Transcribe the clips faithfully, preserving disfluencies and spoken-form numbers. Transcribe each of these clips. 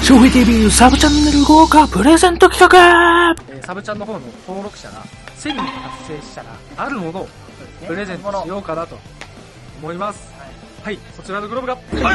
翔平 ティービー サブチャンネル豪華プレゼント企画、 えー、サブチャンの方の登録者がせんにん達成したらあるものをプレゼントしようかなと思います。はい、そちらのグローブがあよー、こちらです。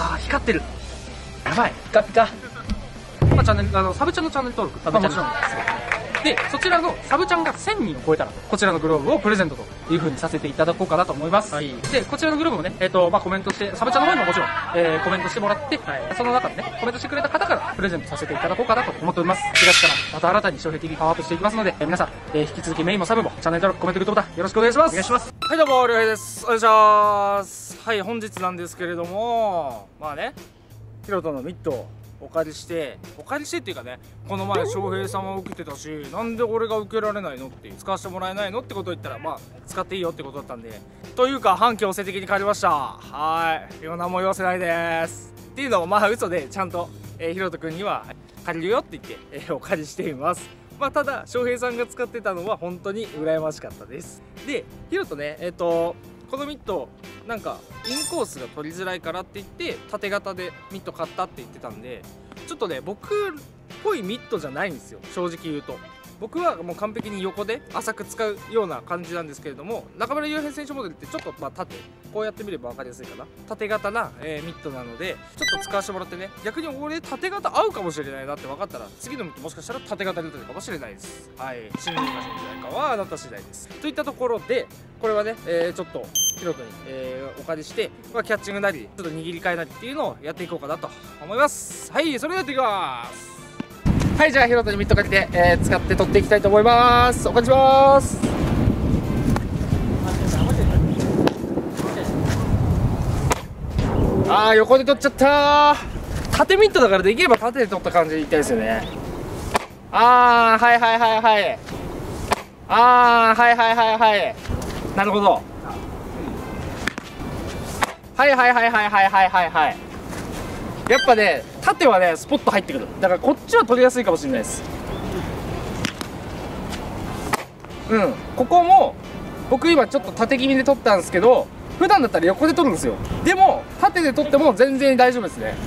あー、光ってる。やばい、ピカピカ。まあ、チャンネル、あのサブチャンのチャンネル登録、まあ、もちろんですで、そちらのサブチャンがせんにんを超えたらこちらのグローブをプレゼントという風にさせていただこうかなと思います。はい、で、こちらのグローブもね、えっ、ー、とまあコメントしてサブチャンの方にももちろん、えー、コメントしてもらって、はい、その中でねコメントしてくれた方からプレゼントさせていただこうかなと思っております。しがつからまた新たに翔平 ティービー パワーアップしていきますので、えー、皆さん、えー、引き続きメインもサブもチャンネル登録、コメント、グッドボタンよろしくお願いします。お願いします。はい、どうもりょうへいです。お願いします。はい、本日なんですけれども、まあね、ヒロトのミットをお借りしてお借りしてっていうかね、この前翔平さんは受けてたし、なんで俺が受けられないのって使わせてもらえないのってことを言ったら、まあ使っていいよってことだったんで、というか反強制的に借りました。はい、今何も言わせないですっていうのもまあ嘘で、ちゃんと、えー、ヒロト君には借りるよって言って、えー、お借りしています。まあただ翔平さんが使ってたのは本当に羨ましかったです。で、ヒロトね、えっ、ー、とこのミットなんかインコースが取りづらいからって言って縦型でミット買ったって言ってたんで、ちょっとね僕っぽいミットじゃないんですよ、正直言うと。僕はもう完璧に横で浅く使うような感じなんですけれども、中村悠平選手モデルってちょっとまあ縦、こうやってみれば分かりやすいかな、縦型な、えー、ミットなのでちょっと使わせてもらってね、逆に俺縦型合うかもしれないなって分かったら次のミットもしかしたら縦型に打てるかもしれないです。はい、信じるか信じないかはあなた次第です。といったところで、これはね、えー、ちょっとヒロトに、えー、お借りして、まあ、キャッチングなりちょっと握り替えなりっていうのをやっていこうかなと思います。はい、それではやっていきます。はい、じゃあヒロトにミットかけて、えー、使って取っていきたいと思います。お借りします。あー、横で取っちゃったー。縦ミットだからできれば縦で取った感じでいきたいですよね。あー、はいはいはいはい。あー、はいはいはいはい。なるほど。はいはいはいはいはいはいはいはい。やっぱね、縦はねスポット入ってくる。だからこっちは取りやすいかもしれないです。うん、ここも僕今ちょっと縦気味で取ったんですけど、普段だったら横で取るんですよ。でも縦で取っても全然大丈夫ですね。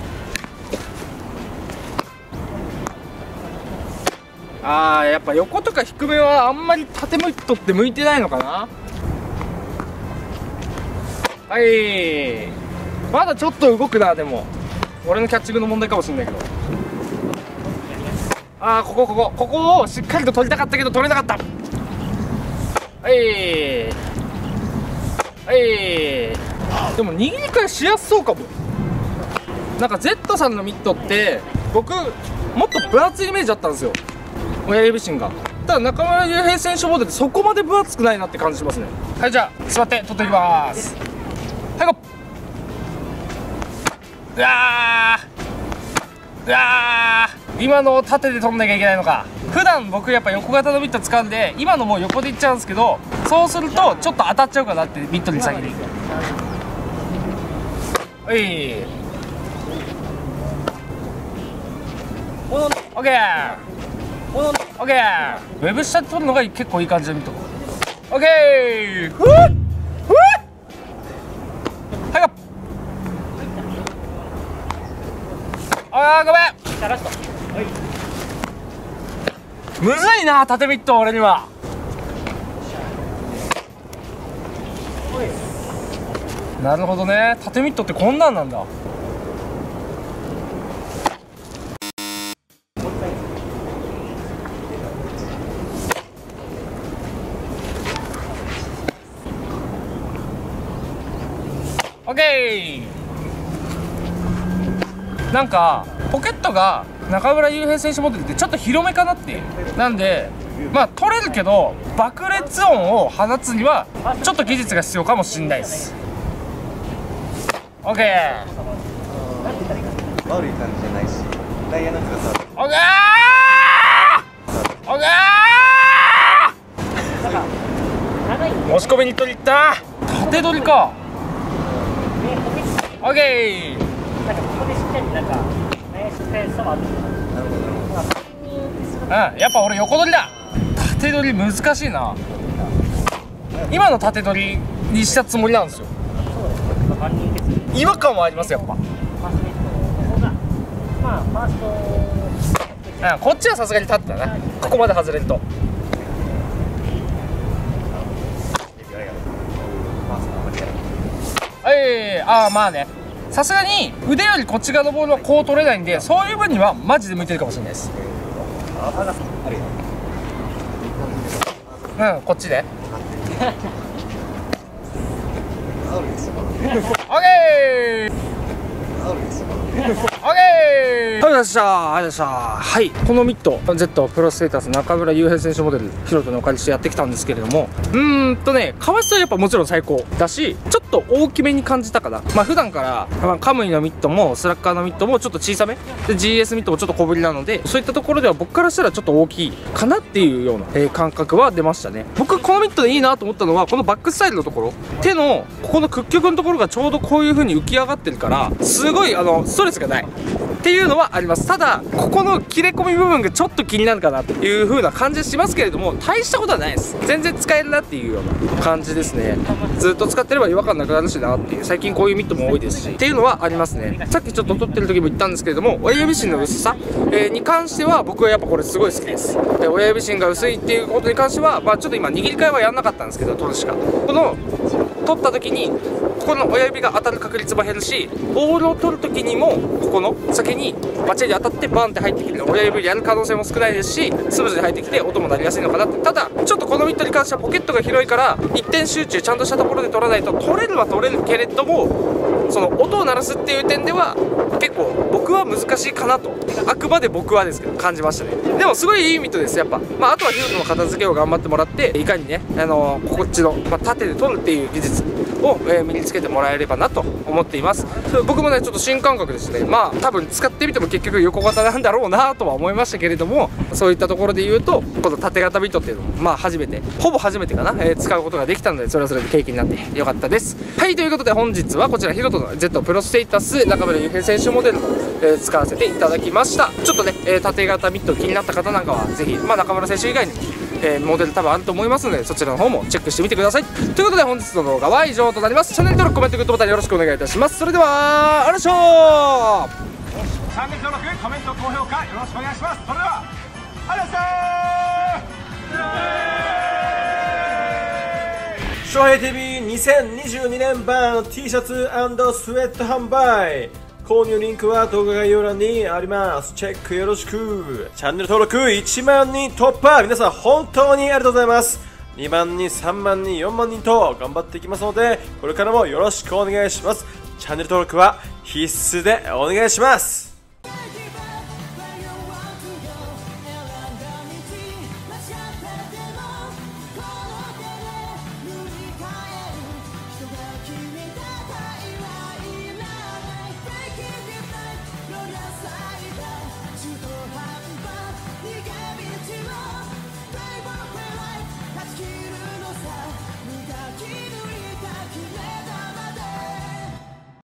あー、やっぱ横とか低めはあんまり縦ミットって向いてないのかな。はい、まだちょっと動くな。でも俺のキャッチングの問題かもしれないけど、ああ、ここここここをしっかりと取りたかったけど取れなかった。はいはい、でも握り替えしやすそうかも。なんか Z さんのミットって僕もっと分厚いイメージだったんですよ、親指芯が。ただ中村悠平選手モデルそこまで分厚くないなって感じしますね。はい、じゃあ座って取っていきます。はい、ゴー。うわーうわー、今のを縦で取んなきゃいけないのか。普段僕やっぱ横型のミット使うんで、今のもう横でいっちゃうんですけど、そうするとちょっと当たっちゃうかなって、ミットに先に。はい、オッケーオッケー。ウェブ下で取るのが結構いい感じのミット。オッケー、ふっふっ、はい、ゴー。あー、ごめん、むずいな縦ミット俺には。なるほどね、縦ミットってこんなんなんだ。オッケー。なんかポケットが中村悠平選手モデルってちょっと広めかなって。なんでまあ取れるけど爆裂音を放つにはちょっと技術が必要かもしれないです。 OK、 悪い感じじゃないし、ダイヤの強さ。 OK OK、 押し込みに取りいった。縦取りか。 OK、 なんかここでしっかりなんか林選手ともある。 なるほどなるほど。 うん、やっぱ俺横取りだ。縦取り難しいな。今の縦取りにしたつもりなんですよ。違和感はありますやっぱ。 うん、こっちはさすがに立ってたな。ここまで外れんと。はい、ああまあね、さすがに腕よりこっち側のボールはこう取れないんで、そういう分にはマジで向いてるかもしれないです。うん、こっちでオッケーオッケー。ありがとうございました。ありがとうございました。はい、このミット Z プロステータス中村悠平選手モデルヒロトにお借りしてやってきたんですけれども、うーんとね、かわしさはやっぱもちろん最高だし、ちょっと大きめに感じたかな。まあ普段から、まあ、カムイのミットもスラッガーのミットもちょっと小さめで ジーエス ミットもちょっと小ぶりなので、そういったところでは僕からしたらちょっと大きいかなっていうような、えー、感覚は出ましたね。僕このミットでいいなと思ったのは、このバックスタイルのところ、手のここの屈曲のところがちょうどこういう風に浮き上がってるから、すごいあのストレスがないっていうのはあります。ただここの切れ込み部分がちょっと気になるかなという風な感じしますけれども、大したことはないです。全然使えるなっていうような感じですね。ずっと使ってれば違和感なくなるしなっていう、最近こういうミットも多いですしっていうのはありますね。さっきちょっと撮ってる時も言ったんですけれども、親指芯の薄さ、えー、に関しては僕はやっぱこれすごい好きです。で親指芯が薄いっていうことに関しては、まあ、ちょっと今握り替えはやんなかったんですけど、撮るしかこの取った時にここの親指が当たる確率も減るし、ボールを取る時にもここの先にバチリ当たってバンって入ってきて親指でやる可能性も少ないですし、スムーズに入ってきて音も鳴りやすいのかなって。ただちょっとこのミットに関してはポケットが広いから一点集中ちゃんとしたところで取らないと、取れるは取れるけれども、その音を鳴らすっていう点では結構僕は難しいかなと、あくまで僕はですけど感じましたね。でもすごいいいミットですやっぱ。まあ、あとはヒルトの片付けを頑張ってもらって、いかにね、あのー、こっちの、まあ、縦で取るっていう技術を、えー、身につけてもらえればなと思っています。僕もねちょっと新感覚ですね。まあ多分使ってみても結局横型なんだろうなとは思いましたけれども、そういったところで言うとこの縦型ミットっていうのもまあ初めて、ほぼ初めてかな、えー、使うことができたので、それはそれで経験になってよかったです。はい、ということで本日はこちらヒロトの Z プロステータス中村悠平選手モデルの、えー、使わせていただきました。ちょっとね、えー、縦型ミット気になった方なんかはぜひ、まあ、中村選手以外にもえー、モデル多分あると思いますので、そちらの方もチェックしてみてください。ということで本日の動画は以上となります。チャンネル登録、コメント、グッドボタンよろしくお願いいたします。それではあらっしょー。 チャンネル登録、コメント、高評価よろしくお願いします。それではあらっしょー。翔平 ティーブイにせんにじゅうにねん版 T シャツ&スウェット販売、購入リンクは動画概要欄にあります。チェックよろしく。チャンネル登録いちまんにん突破、皆さん本当にありがとうございます。にまんにん、さんまんにん、よんまんにんと頑張っていきますので、これからもよろしくお願いします。チャンネル登録は必須でお願いします。